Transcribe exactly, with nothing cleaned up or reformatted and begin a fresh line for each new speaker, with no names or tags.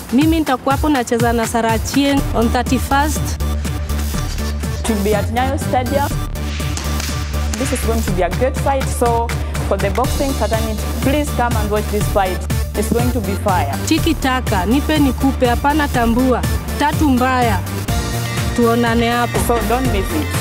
Mimi nitakuwa hapo nacheza na Achieng on thirty-first.
To be at Nyayo Stadium. This is going to be a great fight, so for the boxing fraternity, please come and watch this fight. It's going to be fire.
Tikitaka, nipe nikupe, hapanatambua, tatu mbaya. Tuonane hapo.
So don't miss it.